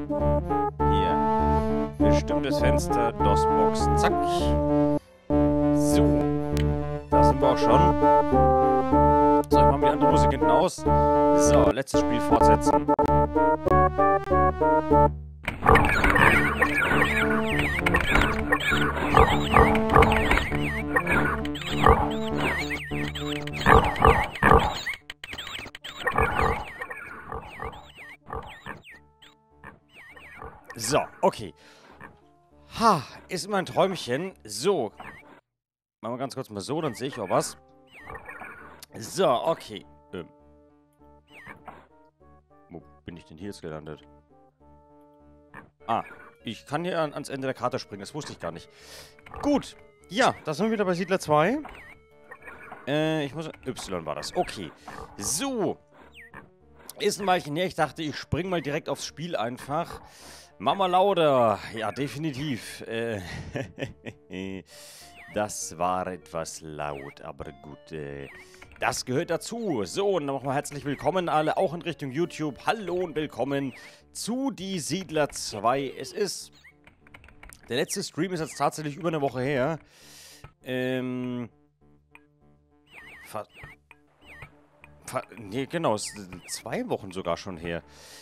Hier. Bestimmtes Fenster, DOS-Box. Zack. So. Da sind wir auch schon. So, ich mache mir die andere Musik hinten aus. So, letztes Spiel fortsetzen. So, okay. Ha, ist immer ein Träumchen. So. Machen wir ganz kurz mal so, dann sehe ich auch was. So, okay. Wo bin ich denn hier jetzt gelandet? Ah, ich kann hier ans Ende der Karte springen. Das wusste ich gar nicht. Gut. Ja, da sind wir wieder bei Siedler 2. Ich muss... Y war das. Okay. So. Ist ein Weilchen her. Ich dachte, ich spring mal direkt aufs Spiel einfach. Mama lauter. Ja, definitiv. Das war etwas laut, aber gut. Das gehört dazu. So, und nochmal herzlich willkommen alle, auch in Richtung YouTube. Hallo und willkommen zu Die Siedler 2. Es ist... Der letzte Stream ist jetzt tatsächlich über eine Woche her. Nee, genau, es sind 2 Wochen sogar schon her.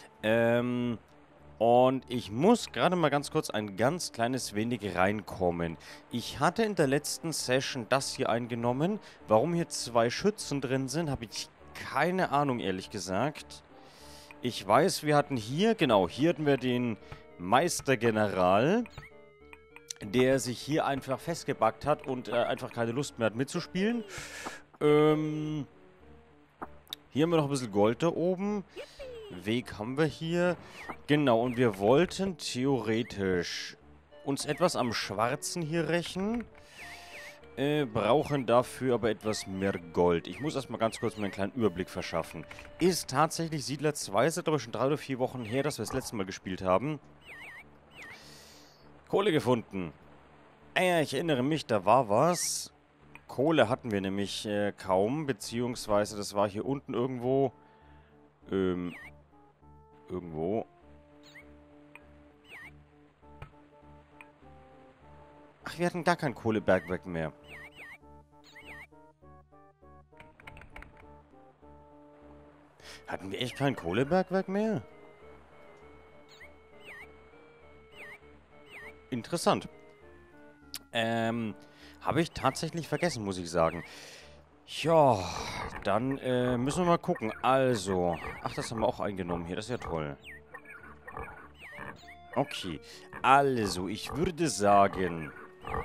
Und ich muss gerade mal ganz kurz ein ganz kleines wenig reinkommen. Ich hatte in der letzten Session das hier eingenommen. Warum hier 2 Schützen drin sind, habe ich keine Ahnung, ehrlich gesagt. Ich weiß, wir hatten hier, genau, hier hatten wir den Meistergeneral, der sich hier einfach festgebackt hat und einfach keine Lust mehr hat mitzuspielen. Hier haben wir noch ein bisschen Gold da oben. Weg haben wir hier. Genau, und wir wollten theoretisch uns etwas am Schwarzen hier rächen. Brauchen dafür aber etwas mehr Gold. Ich muss erstmal ganz kurz mir einen kleinen Überblick verschaffen. Ist tatsächlich Siedler 2, seit aber schon 3 oder 4 Wochen her, dass wir das letzte Mal gespielt haben. Kohle gefunden. Ich erinnere mich, da war was. Kohle hatten wir nämlich kaum, beziehungsweise das war hier unten irgendwo. Irgendwo. Ach, wir hatten gar kein Kohlebergwerk mehr. Hatten wir echt kein Kohlebergwerk mehr? Interessant. Habe ich tatsächlich vergessen, muss ich sagen. Ja, dann müssen wir mal gucken. Also, ach, das haben wir auch eingenommen hier. Das ist ja toll. Okay, also, ich würde sagen,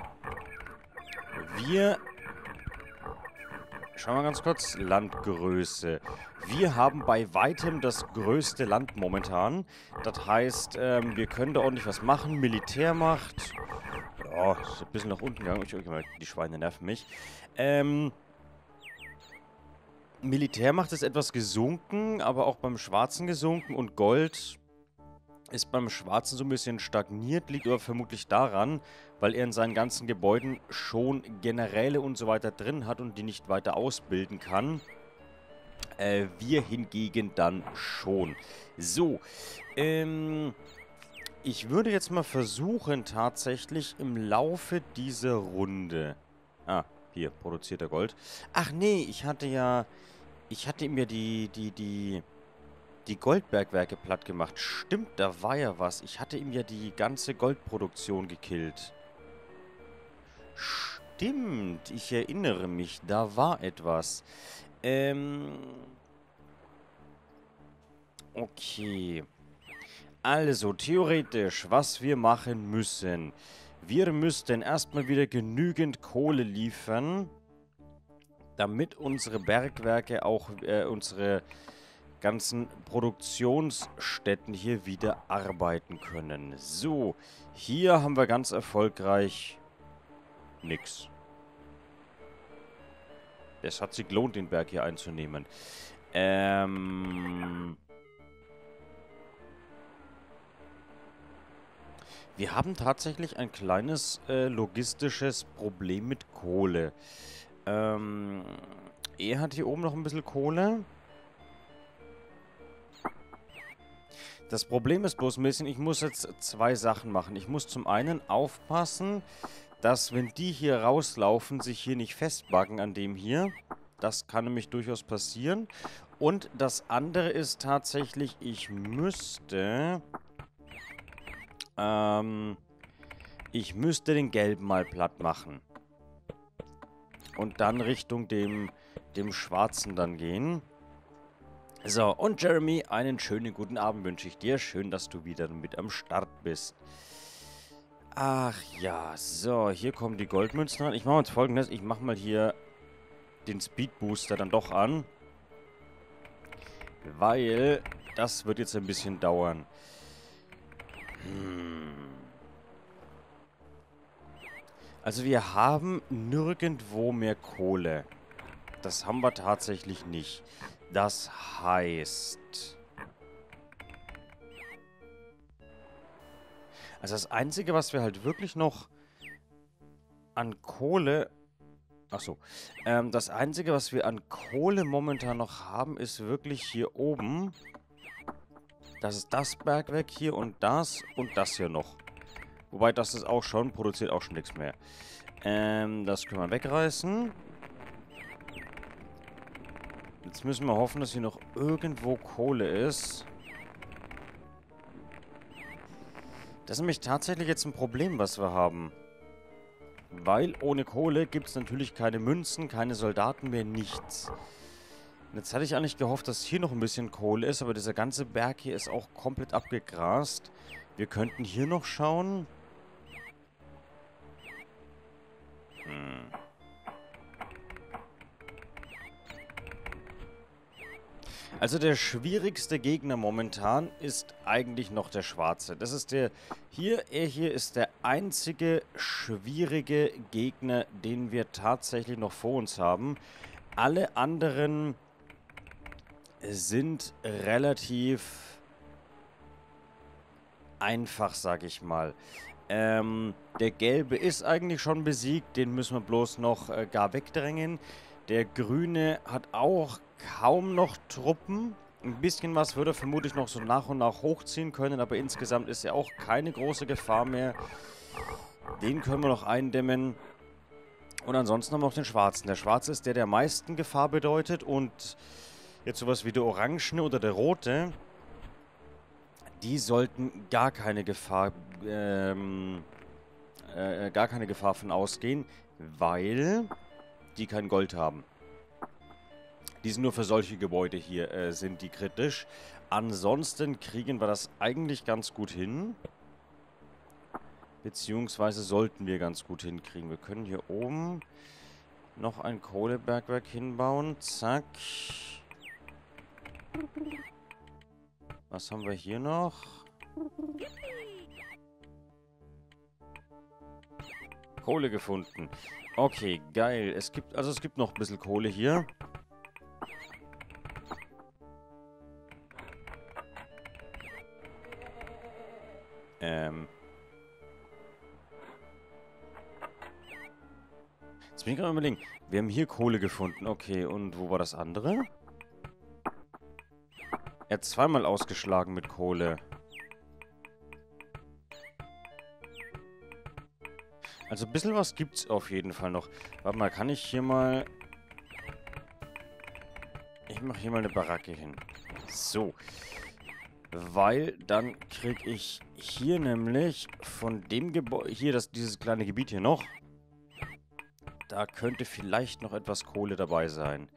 wir... Schauen wir ganz kurz. Landgröße. Wir haben bei weitem das größte Land momentan. Das heißt, wir können da ordentlich was machen. Militärmacht. Ja, ist ein bisschen nach unten gegangen. Die Schweine nerven mich. Militärmacht ist etwas gesunken, aber auch beim Schwarzen gesunken. Und Gold ist beim Schwarzen so ein bisschen stagniert. Liegt aber vermutlich daran, weil er in seinen ganzen Gebäuden schon Generäle und so weiter drin hat und die nicht weiter ausbilden kann. Wir hingegen dann schon. So, ich würde jetzt mal versuchen, tatsächlich im Laufe dieser Runde... Ah, hier, produziert er Gold. Ach nee, ich hatte ihm ja die Goldbergwerke platt gemacht. Stimmt, da war ja was. Ich hatte ihm ja die ganze Goldproduktion gekillt. Stimmt, ich erinnere mich, da war etwas. Okay. Also, theoretisch, was wir machen müssen. Wir müssten erstmal wieder genügend Kohle liefern, damit unsere Bergwerke auch, unsere ganzen Produktionsstätten hier wieder arbeiten können. So, hier haben wir ganz erfolgreich nix. Es hat sich gelohnt, den Berg hier einzunehmen. Wir haben tatsächlich ein kleines logistisches Problem mit Kohle. Er hat hier oben noch ein bisschen Kohle. Das Problem ist bloß ein bisschen, ich muss jetzt zwei Sachen machen. Ich muss zum einen aufpassen, dass, wenn die hier rauslaufen, sich hier nicht festbuggen an dem hier. Das kann nämlich durchaus passieren. Und das andere ist tatsächlich, ich müsste den gelben mal platt machen. Und dann Richtung dem schwarzen dann gehen. So, und Jeremy, einen schönen guten Abend wünsche ich dir. Schön, dass du wieder mit am Start bist. Ach ja, so, hier kommen die Goldmünzen ran. Ich mache jetzt Folgendes. Ich mache mal hier den Speed Booster dann doch an. Weil das wird jetzt ein bisschen dauern. Also wir haben nirgendwo mehr Kohle. Das haben wir tatsächlich nicht. Das heißt... Also das Einzige, was wir halt wirklich noch an Kohle... Achso. Das Einzige, was wir an Kohle momentan noch haben, ist wirklich hier oben. Das ist das Bergwerk hier und das hier noch. Wobei das ist auch schon, produziert auch schon nichts mehr. Das können wir wegreißen. Jetzt müssen wir hoffen, dass hier noch irgendwo Kohle ist. Das ist nämlich tatsächlich jetzt ein Problem, was wir haben. Weil ohne Kohle gibt es natürlich keine Münzen, keine Soldaten mehr, nichts. Und jetzt hatte ich eigentlich gehofft, dass hier noch ein bisschen Kohle ist, aber dieser ganze Berg hier ist auch komplett abgegrast. Wir könnten hier noch schauen. Also der schwierigste Gegner momentan ist eigentlich noch der Schwarze. Das ist der... er hier ist der einzige schwierige Gegner, den wir tatsächlich noch vor uns haben. Alle anderen sind relativ einfach, sag ich mal. Der Gelbe ist eigentlich schon besiegt, den müssen wir bloß noch gar wegdrängen. Der Grüne hat auch kaum noch Truppen. Ein bisschen was würde er vermutlich noch so nach und nach hochziehen können, aber insgesamt ist er auch keine große Gefahr mehr. Den können wir noch eindämmen. Und ansonsten haben wir noch den Schwarzen. Der Schwarze ist der, der am meisten Gefahr bedeutet. Und jetzt sowas wie der Orangene oder der Rote, die sollten gar keine Gefahr, von ausgehen, weil die kein Gold haben. Die sind nur für solche Gebäude hier, sind die kritisch. Ansonsten kriegen wir das eigentlich ganz gut hin. Beziehungsweise sollten wir ganz gut hinkriegen. Wir können hier oben noch ein Kohlebergwerk hinbauen. Zack. Was haben wir hier noch? Kohle gefunden. Okay, geil. Es gibt noch ein bisschen Kohle hier. Jetzt bin ich gerade überlegen. Wir haben hier Kohle gefunden. Okay, und wo war das andere? Er hat zweimal ausgeschlagen mit Kohle. Also ein bisschen was gibt's auf jeden Fall noch. Warte mal, kann ich hier mal... Ich mache hier mal eine Baracke hin. So. Weil dann kriege ich hier nämlich von dem Gebäude... Hier, dieses kleine Gebiet hier noch. Da könnte vielleicht noch etwas Kohle dabei sein.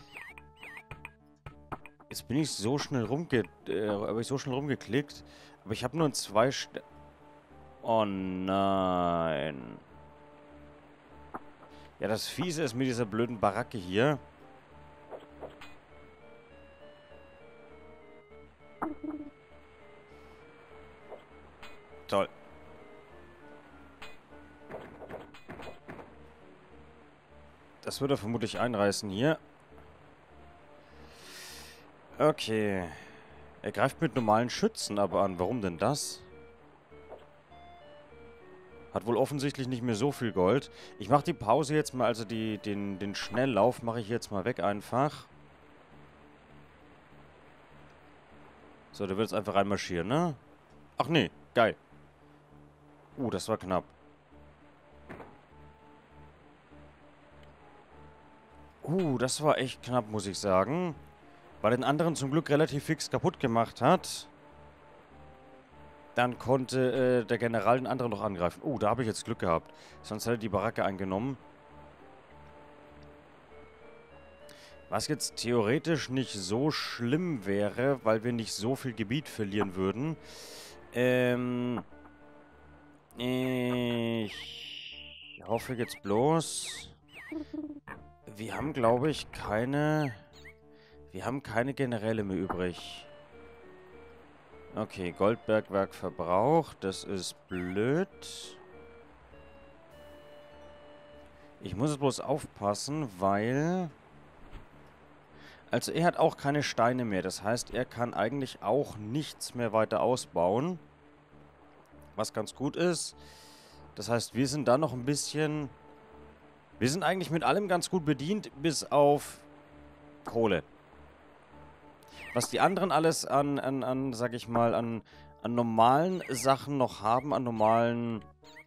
Jetzt bin ich so schnell rumgeklickt. Aber ich habe nur zwei... Oh nein. Ja, das Fiese ist mit dieser blöden Baracke hier. Toll. Das wird er vermutlich einreißen hier. Okay. Er greift mit normalen Schützen aber an. Warum denn das? Hat wohl offensichtlich nicht mehr so viel Gold. Ich mache die Pause jetzt mal, also den Schnelllauf mache ich jetzt mal weg einfach. So, du willst einfach reinmarschieren, ne? Ach nee, geil. Das war knapp. Das war echt knapp, muss ich sagen. Weil den anderen zum Glück relativ fix kaputt gemacht hat. Dann konnte der General den anderen noch angreifen. Da habe ich jetzt Glück gehabt. Sonst hätte er die Baracke eingenommen. Was jetzt theoretisch nicht so schlimm wäre, weil wir nicht so viel Gebiet verlieren würden. Ich hoffe jetzt bloß... Wir haben, glaube ich, keine... Wir haben keine Generäle mehr übrig. Okay, Goldbergwerk verbraucht. Das ist blöd. Ich muss jetzt bloß aufpassen, weil... Also er hat auch keine Steine mehr. Das heißt, er kann eigentlich auch nichts mehr weiter ausbauen. Was ganz gut ist. Das heißt, wir sind da noch ein bisschen... Wir sind eigentlich mit allem ganz gut bedient, bis auf Kohle. Was die anderen alles sag ich mal, an normalen Sachen noch haben, an normalen,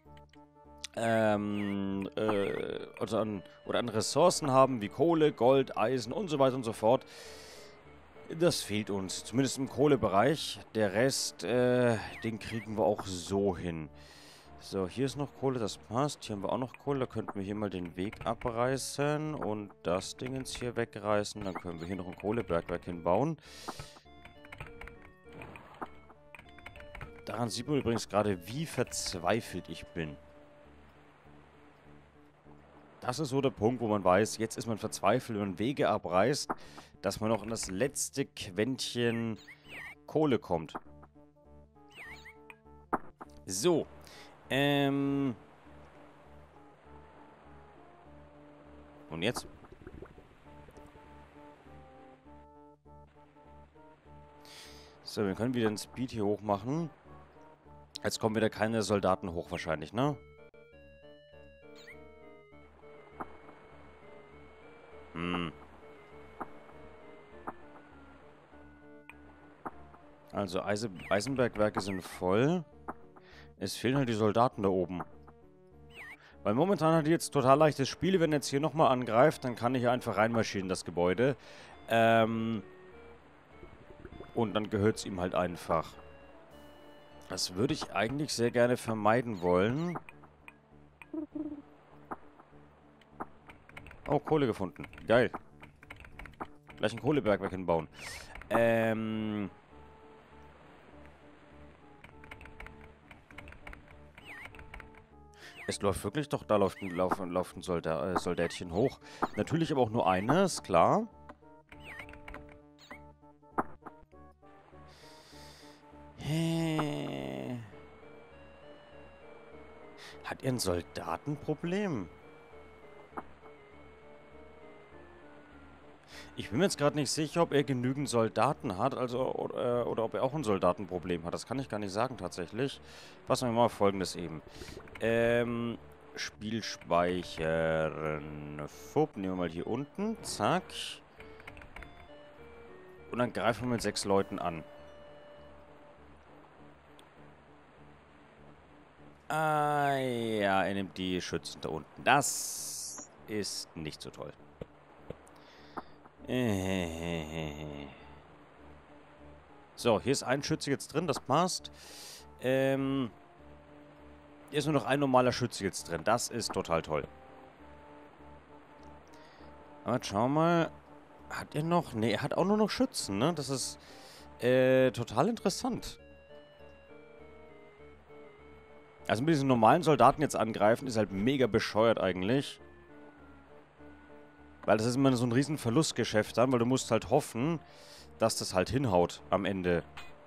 oder an Ressourcen haben, wie Kohle, Gold, Eisen und so weiter und so fort. Das fehlt uns, zumindest im Kohlebereich. Der Rest, den kriegen wir auch so hin. So, hier ist noch Kohle, das passt. Hier haben wir auch noch Kohle. Da könnten wir hier mal den Weg abreißen und das Ding jetzt hier wegreißen. Dann können wir hier noch ein Kohlebergwerk hinbauen. Daran sieht man übrigens gerade, wie verzweifelt ich bin. Das ist so der Punkt, wo man weiß, jetzt ist man verzweifelt, wenn man Wege abreißt, dass man noch in das letzte Quäntchen Kohle kommt. So. Und jetzt? So, wir können wieder den Speed hier hoch machen. Jetzt kommen wieder keine Soldaten hoch wahrscheinlich, ne? Also Eisenbergwerke sind voll. Es fehlen halt die Soldaten da oben. Weil momentan hat die jetzt total leichtes Spiel. Wenn er jetzt hier nochmal angreift, dann kann ich hier einfach reinmarschieren in das Gebäude. Und dann gehört es ihm halt einfach. Das würde ich eigentlich sehr gerne vermeiden wollen. Oh, Kohle gefunden. Geil. Gleich ein Kohlebergwerk hinbauen. Es läuft wirklich doch, da läuft ein Soldatchen hoch. Natürlich aber auch nur eines, klar. Hat er ein Soldatenproblem? Ich bin mir jetzt gerade nicht sicher, ob er genügend Soldaten hat, also oder ob er auch ein Soldatenproblem hat. Das kann ich gar nicht sagen tatsächlich. Fassen wir mal Folgendes eben. Spiel speichern. Fupp, nehmen wir mal hier unten. Zack. Und dann greifen wir mit 6 Leuten an. Ah, ja, er nimmt die Schützen da unten. Das ist nicht so toll. So, hier ist ein Schütze jetzt drin, das passt. Hier ist nur noch ein normaler Schütze jetzt drin. Das ist total toll. Aber schau mal. Hat er noch? Ne, er hat auch nur noch Schützen, ne? Das ist total interessant. Also mit diesen normalen Soldaten jetzt angreifen, ist halt mega bescheuert eigentlich. Weil das ist immer so ein riesen Verlustgeschäft dann, weil du musst halt hoffen, dass das halt hinhaut am Ende.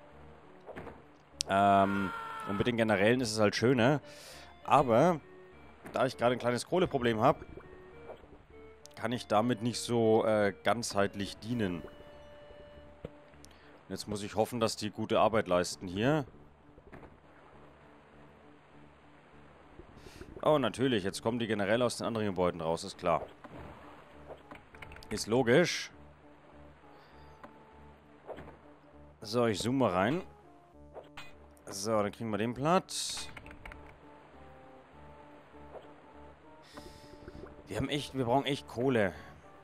Und mit den Generälen ist es halt schöner. Aber, da ich gerade ein kleines Kohleproblem habe, kann ich damit nicht so ganzheitlich dienen. Jetzt muss ich hoffen, dass die gute Arbeit leisten hier. Oh, natürlich. Jetzt kommen die Generäle aus den anderen Gebäuden raus, ist klar. Ist logisch. So, ich zoome mal rein. So, dann kriegen wir den platt. Wir brauchen echt Kohle.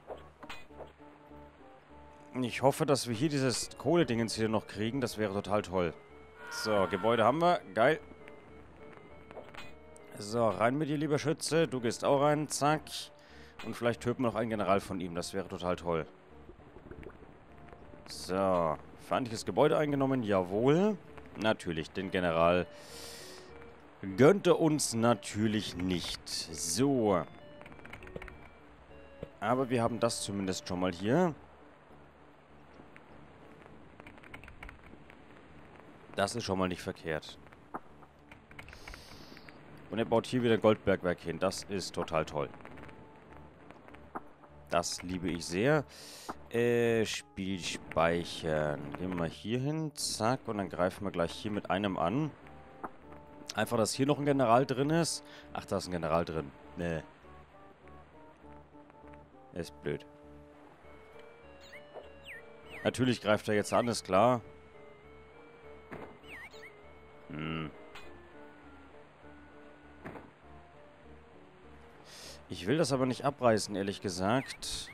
Ich hoffe, dass wir hier dieses Kohle-Dingens hier noch kriegen. Das wäre total toll. So, Gebäude haben wir. Geil. So, rein mit dir, lieber Schütze. Du gehst auch rein. Zack. Und vielleicht töten wir noch einen General von ihm. Das wäre total toll. So. Feindliches Gebäude eingenommen. Jawohl. Natürlich, den General gönnt er uns natürlich nicht. So. Aber wir haben das zumindest schon mal hier. Das ist schon mal nicht verkehrt. Und er baut hier wieder ein Goldbergwerk hin. Das ist total toll. Das liebe ich sehr. Spiel speichern. Gehen wir mal hier hin. Zack. Und dann greifen wir gleich hier mit einem an. Einfach, dass hier noch ein General drin ist. Ach, da ist ein General drin. Nee. Ist blöd. Natürlich greift er jetzt an, ist klar. Ich will das aber nicht abreißen, ehrlich gesagt.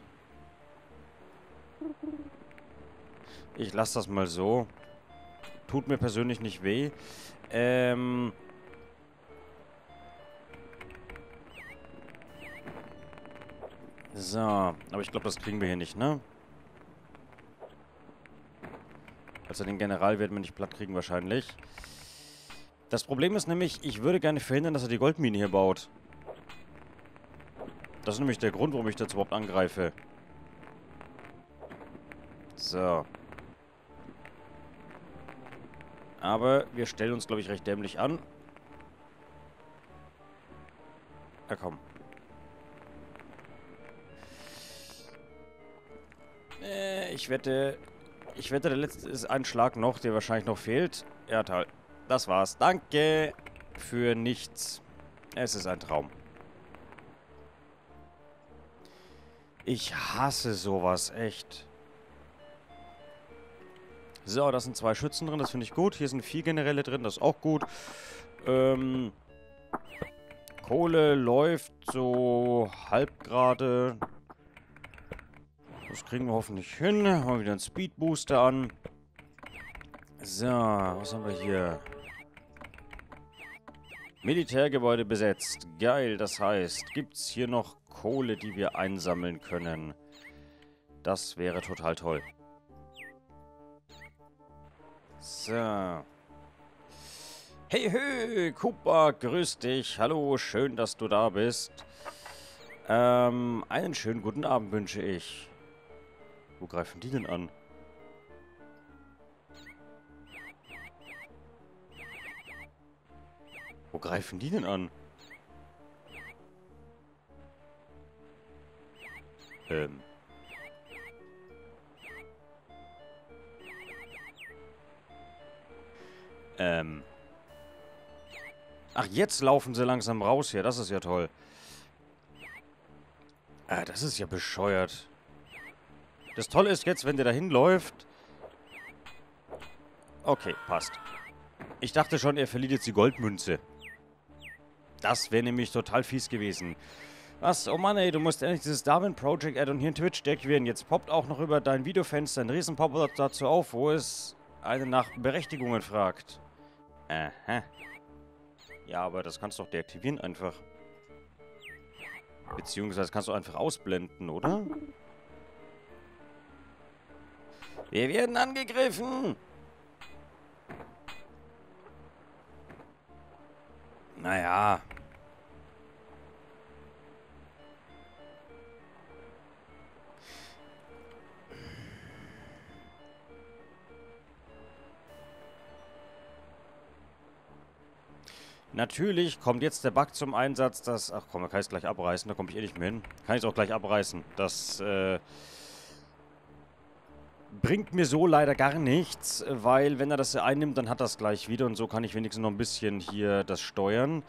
Ich lasse das mal so. Tut mir persönlich nicht weh. So, aber ich glaube, das kriegen wir hier nicht, ne? Also den General werden wir nicht platt kriegen wahrscheinlich. Das Problem ist nämlich, ich würde gerne verhindern, dass er die Goldmine hier baut. Das ist nämlich der Grund, warum ich das überhaupt angreife. So. Aber wir stellen uns, glaube ich, recht dämlich an. Na komm. Ich wette, der letzte ist ein Schlag noch, der wahrscheinlich noch fehlt. Ja, toll. Das war's. Danke für nichts. Es ist ein Traum. Ich hasse sowas, echt. So, da sind 2 Schützen drin, das finde ich gut. Hier sind 4 Generäle drin, das ist auch gut. Kohle läuft so halb gerade. Das kriegen wir hoffentlich hin. Haben wir wieder einen Speedbooster an. So, was haben wir hier? Militärgebäude besetzt. Geil, das heißt, gibt es hier noch Kohle, die wir einsammeln können? Das wäre total toll. So. Hey, hey, Cooper, grüß dich. Hallo, schön, dass du da bist. Einen schönen guten Abend wünsche ich. Wo greifen die denn an? Wo greifen die denn an? Ach, jetzt laufen sie langsam raus hier. Das ist ja toll. Ah, das ist ja bescheuert. Das Tolle ist jetzt, wenn der dahin läuft. Okay, passt. Ich dachte schon, er verliert jetzt die Goldmünze. Das wäre nämlich total fies gewesen. Was? Oh Mann, ey, du musst endlich dieses Darwin Project Add-on hier in Twitch deaktivieren. Jetzt poppt auch noch über dein Videofenster ein Riesen-Pop-up dazu auf, wo es eine nach Berechtigungen fragt. Aha. Ja, aber das kannst du doch deaktivieren einfach. Beziehungsweise kannst du einfach ausblenden, oder? Wir werden angegriffen! Naja. Natürlich kommt jetzt der Bug zum Einsatz, dass... Ach komm, da kann ich es gleich abreißen, da komme ich eh nicht mehr hin. Kann ich es auch gleich abreißen. Das, bringt mir so leider gar nichts, weil wenn er das einnimmt, dann hat er es gleich wieder und so kann ich wenigstens noch ein bisschen hier das steuern.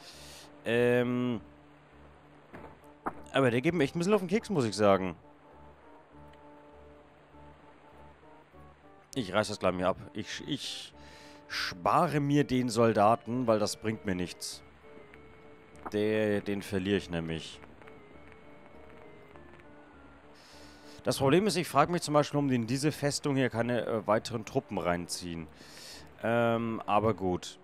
Aber der geht mir echt ein bisschen auf den Keks, muss ich sagen. Ich reiß das gleich mir ab. Ich spare mir den Soldaten, weil das bringt mir nichts. Den verliere ich nämlich. Das Problem ist, ich frage mich zum Beispiel, warum die in diese Festung hier keine weiteren Truppen reinziehen. Aber gut.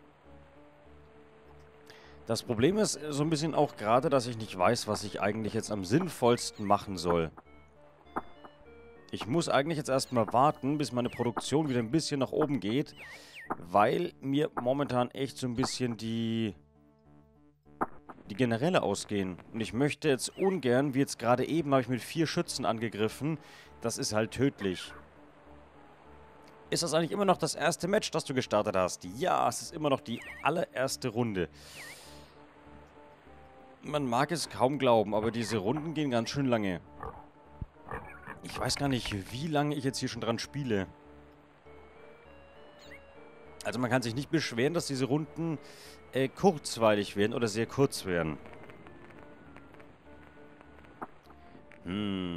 Das Problem ist so ein bisschen auch gerade, dass ich nicht weiß, was ich eigentlich jetzt am sinnvollsten machen soll. Ich muss eigentlich jetzt erstmal warten, bis meine Produktion wieder ein bisschen nach oben geht, weil mir momentan echt so ein bisschen die Generäle ausgehen. Und ich möchte jetzt ungern, wie jetzt gerade eben, habe ich mit 4 Schützen angegriffen. Das ist halt tödlich. Ist das eigentlich immer noch das erste Match, das du gestartet hast? Ja, es ist immer noch die allererste Runde. Man mag es kaum glauben, aber diese Runden gehen ganz schön lange. Ich weiß gar nicht, wie lange ich jetzt hier schon dran spiele. Also man kann sich nicht beschweren, dass diese Runden kurzweilig werden oder sehr kurz werden.